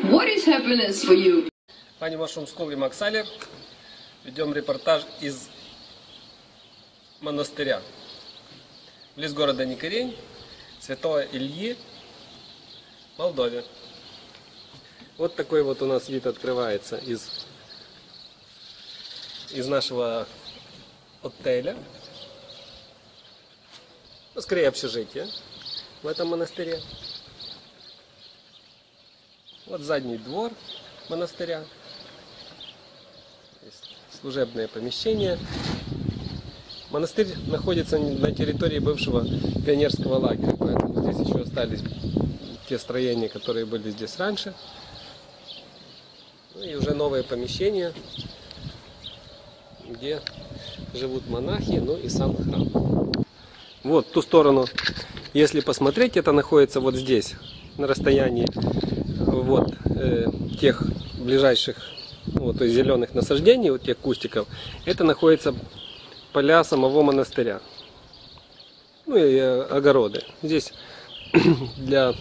What is happiness for you? Пані Машумскол и Максале, ведем репортаж из монастыря. Близ города Никорень, Святого Ильи, Молдове. Вот такой вот у нас вид открывается из нашего отеля. Ну, скорее общежитие в этом монастыре. Вот задний двор монастыря. Есть служебное помещение. Монастырь находится на территории бывшего пионерского лагеря, поэтому здесь еще остались те строения, которые были здесь раньше. Ну и уже новое помещение, где живут монахи, ну и сам храм. Вот ту сторону, если посмотреть, это находится вот здесь, на расстоянии вот тех ближайших, вот, то есть зеленых насаждений, вот тех кустиков. Это находится поля самого монастыря, ну и огороды. Здесь для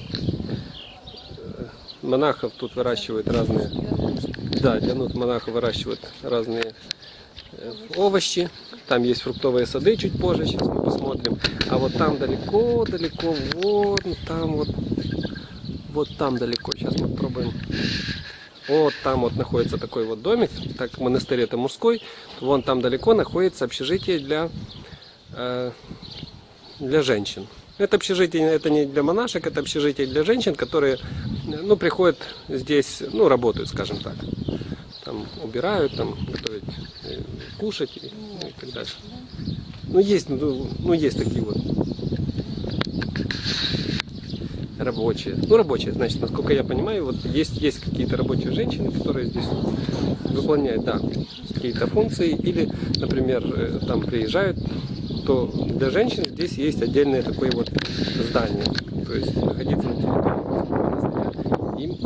монахов тут выращивают разные, да, для монахов выращивают разные овощи. Там есть фруктовые сады чуть позже, сейчас мы посмотрим. А вот там далеко, вот там далеко. Сейчас мы попробуем. Вот там вот находится такой вот домик. Так, монастырь это мужской. Вон там далеко находится общежитие для женщин. Это общежитие, это не для монашек, это общежитие для женщин, которые, ну, приходят здесь, ну, работают, скажем так. Там убирают, там готовят кушать и так дальше. Ну, есть такие вот рабочие. Ну, рабочие, значит, насколько я понимаю, вот есть какие-то рабочие женщины, которые здесь выполняют, да, какие-то функции. Или, например, там приезжают, то для женщин здесь есть отдельное такое вот здание. То есть находиться на территории им.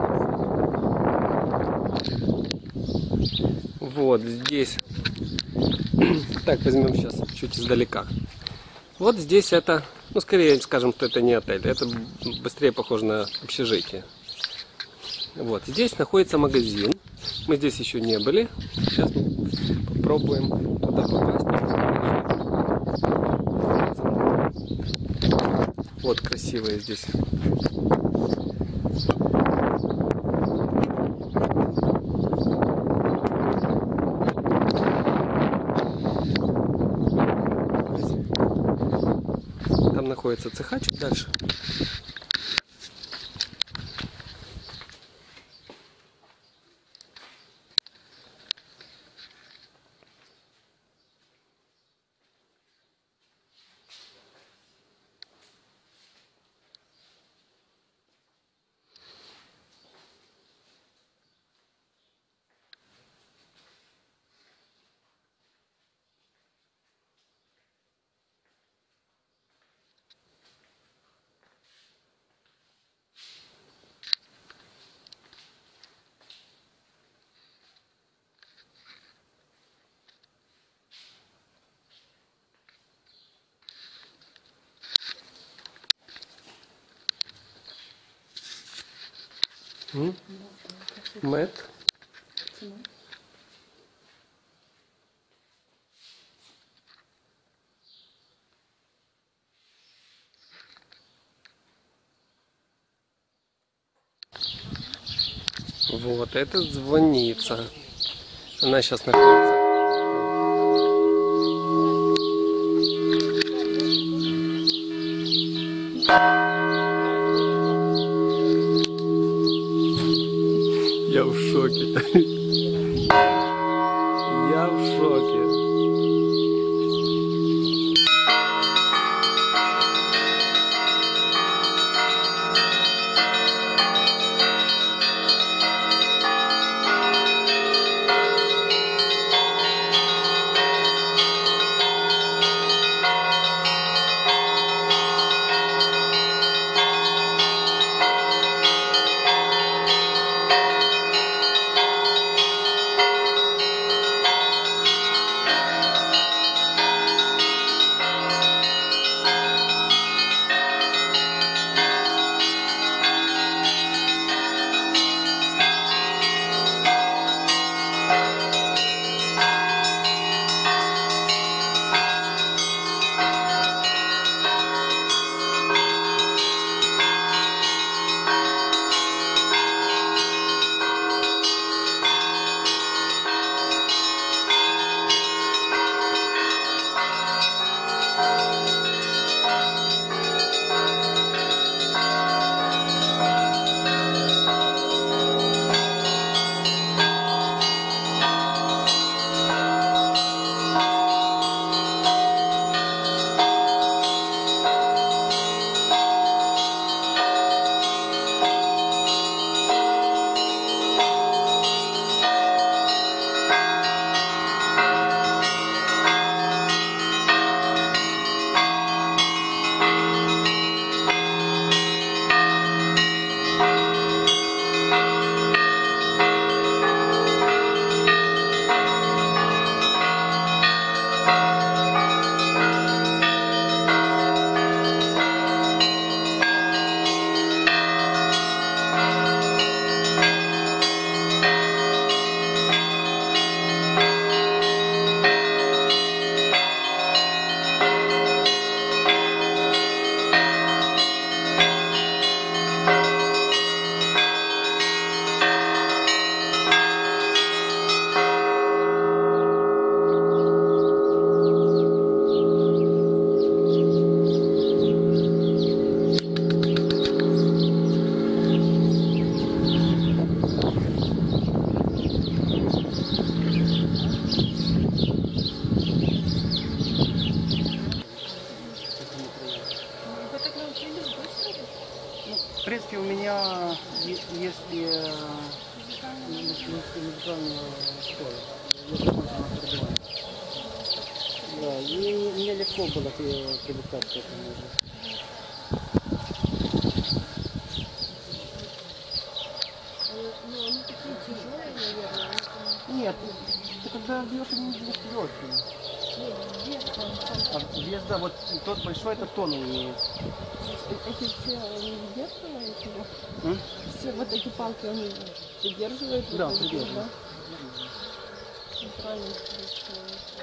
Вот здесь. Так, возьмем сейчас чуть издалека. Вот здесь это, ну, скорее скажем, что это не отель, это быстрее похоже на общежитие. Вот здесь находится магазин. Мы здесь еще не были. Сейчас мы попробуем туда попасть. Вот красивые здесь. Там находится цеха чуть дальше. Мед. Вот это звонница. Она сейчас находится. Я в шоке. Я в шоке. Если музыкальная школа, я закончил на аккордеоне. Да, и мне легко было привыкать к этому уже. Ну, они такие тяжелые, наверное. Нет, ты когда бьешь, они не легкие. Нет, вес А вес, да, вот тот большой, это тонны имеет. эти все они выдерживают его? М? Все вот эти палки они придерживают? Да, вот эти, придерживают. да? Ну, правильно, хорошо.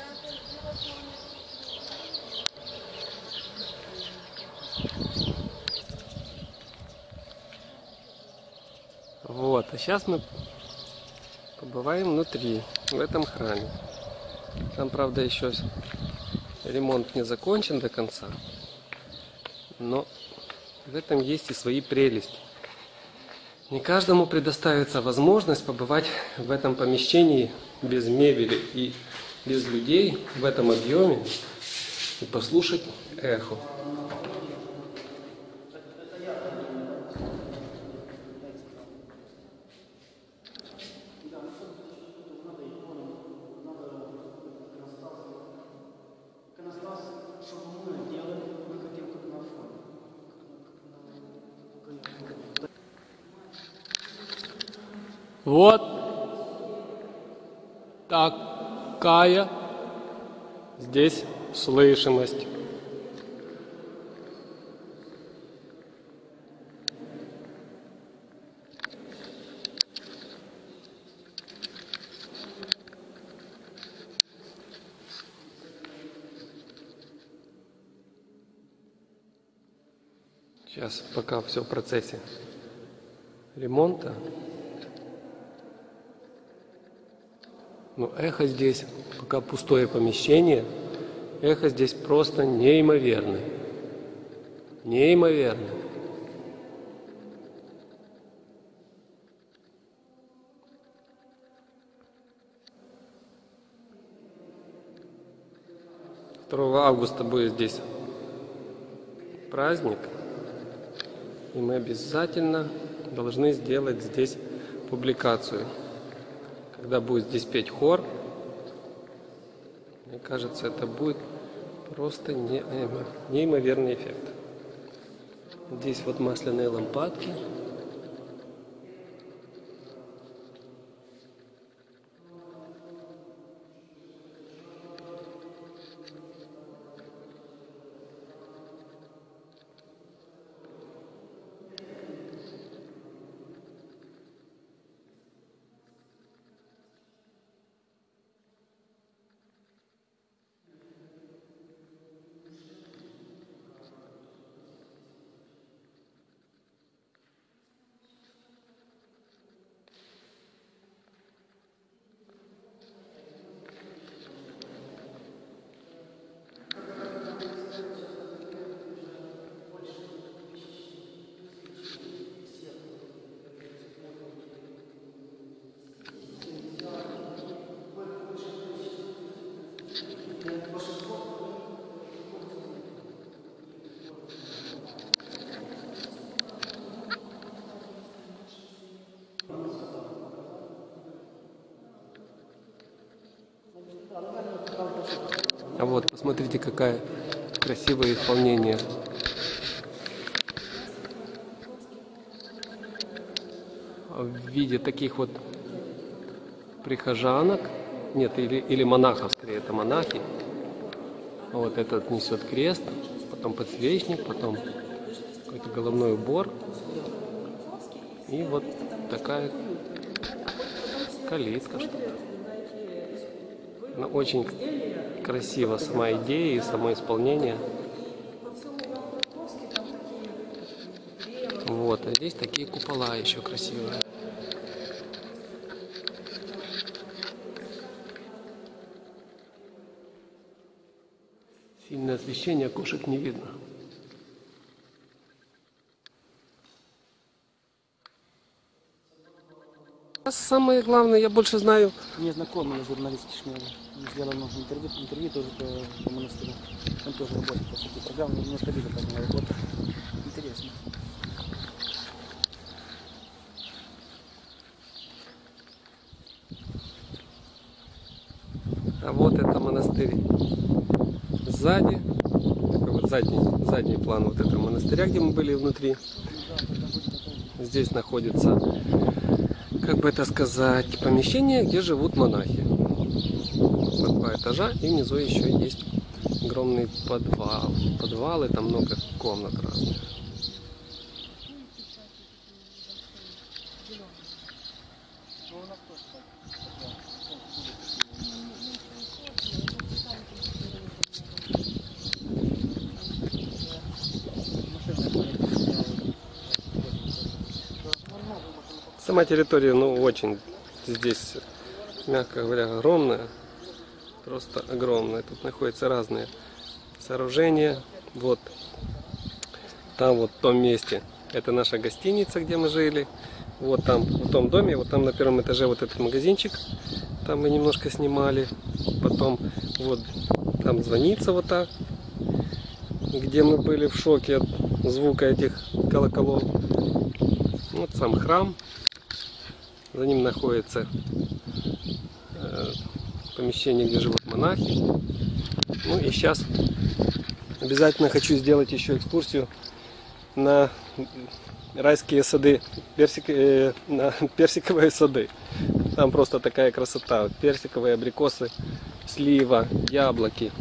Вот, а сейчас мы побываем внутри, в этом храме. Там, правда, еще ремонт не закончен до конца, но в этом есть и свои прелести. Не каждому предоставится возможность побывать в этом помещении без мебели и без людей в этом объеме и послушать эхо. Вот такая здесь слышимость. Сейчас пока все в процессе ремонта. Но эхо здесь, пока пустое помещение, эхо здесь просто неимоверное. Неимоверное. Августа будет здесь праздник, и мы обязательно должны сделать здесь публикацию. Когда будет здесь петь хор, мне кажется, это будет просто неимоверный эффект. Здесь вот масляные лампадки. А вот, посмотрите, какое красивое исполнение. В виде таких вот прихожанок, нет, или монахов, скорее, это монахи. Вот этот несет крест, потом подсвечник, потом какой-то головной убор. И вот такая калитка, что-то. Она очень красиво, сама идея и само исполнение. Вот, а здесь такие купола еще красивые. Сильное освещение, окошек не видно. А самое главное, я больше знаю. Мне знакомый журналист Кишмеля. Он сделал интервью тоже по монастырю. Он тоже работает по всякой программе. Немножко видно, как она работает. Интересно. А вот это монастырь сзади. Такой вот задний план вот этого монастыря, где мы были внутри. Здесь находится, как бы это сказать, помещение, где живут монахи. По 2 этажа, и внизу еще есть огромный подвал. Подвалы, там много комнат разных. Сама территория, ну, очень здесь, мягко говоря, огромная. Просто огромная. Тут находятся разные сооружения. Вот там вот в том месте это наша гостиница, где мы жили. Вот там, в том доме, вот там на первом этаже вот этот магазинчик. Там мы немножко снимали. Потом вот там звонится вот так, где мы были в шоке от звука этих колоколов. Вот сам храм. За ним находится помещение, где живут монахи. Ну и сейчас обязательно хочу сделать еще экскурсию на райские сады, на персиковые сады. Там просто такая красота. Персиковые, абрикосы, слива, яблоки.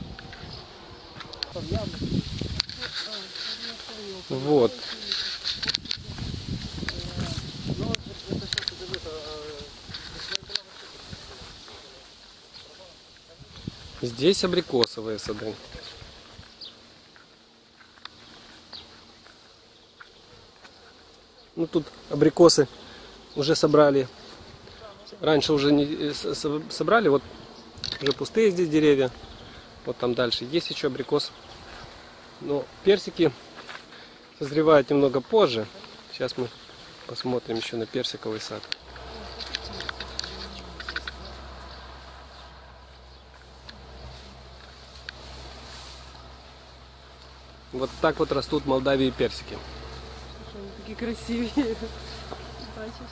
Вот. Здесь абрикосовые сады. Ну тут абрикосы уже собрали. Раньше уже не собрали, вот уже пустые здесь деревья. Вот там дальше есть еще абрикос. Но персики созревают немного позже. Сейчас мы посмотрим еще на персиковый сад. Вот так вот растут в Молдавии персики. Слушай, они такие красивые. Бачишь?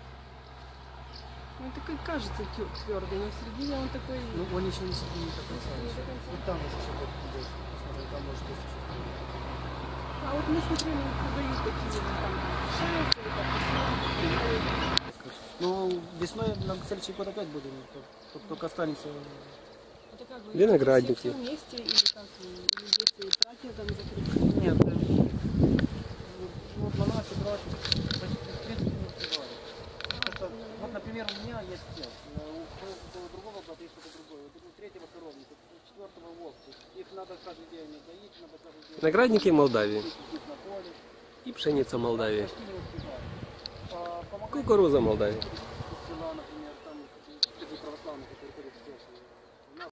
Ну, такой кажется твердый, но в середине он такой... Ну, он еще не до конца. Вот там есть еще идет. Посмотри, там может быть еще. А вот мы смотрели, продают такие там шансы или как-то. Ну, весной на следующий год опять будем. Только останется. Это как бы Виноградники. все вместе или как? Или здесь тратья там закрыты? Нет, вот монахи, братья, почти в принципе не успевали. Вот, например, у меня есть тел, у другого брата есть что-то другое, у третьего коровник, у четвертого волк. Их надо каждый день доить, надо каждый день. Виноградники Молдавии. На поле. И пшеница Молдавии. Почти не успевали. Кукуруза Молдавии. Села, например, там православные, которые ходят в